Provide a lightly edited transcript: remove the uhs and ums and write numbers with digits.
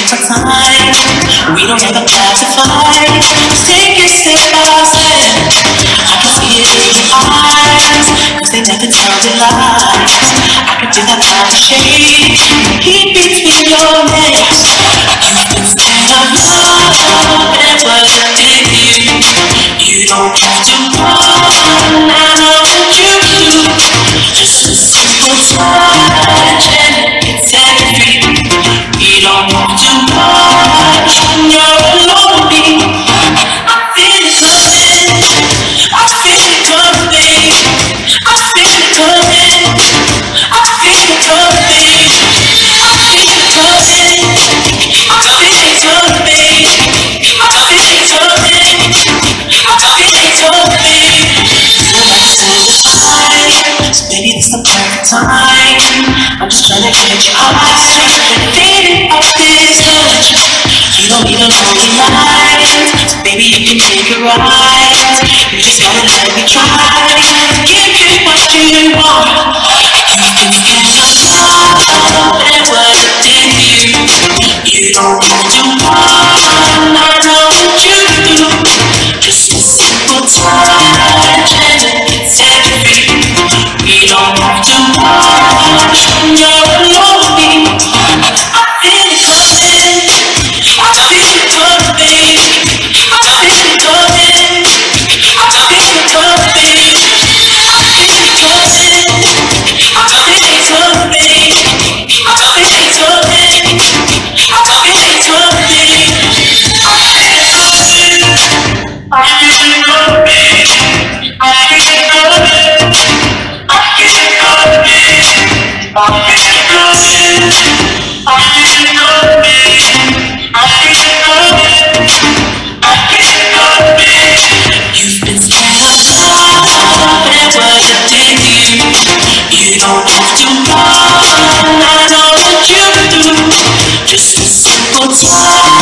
take our time. We don't have a time to fight. Just take it step by step. I can see it in your eyes, cause they never tell the lies. I can feel that body shake, heat between your legs. You've been scared of love and what it did you. You don't have to run, I know what you do. Just a simple touch and it's everything. You don't have to rush when you're alone with me. I feel it coming, I feel it coming, I feel it coming, I feel it coming, I feel it coming, I feel it coming, I feel it coming, I feel it coming. Somebody says it's fine, so baby it's the perfect time. I'm just trying to catch your eyes, fading off this touch. You don't need a lonely night, so baby you can take it right. You just gotta let me try to give you what you want. You've been scared of love and what it did you. You don't have to run, I know what you do. Just a simple touch and it's everything. You don't have to rush when you're alone with me. I feel it coming, I feel it coming, I feel it coming, I feel it coming, I feel it coming, I feel it coming, I feel it coming, I feel it coming, I feel it coming, I feel it coming, I feel it coming, I feel it coming, I feel it coming. You've been scared of love and what it did you. You don't have to run, I know what you do. Just a simple touch.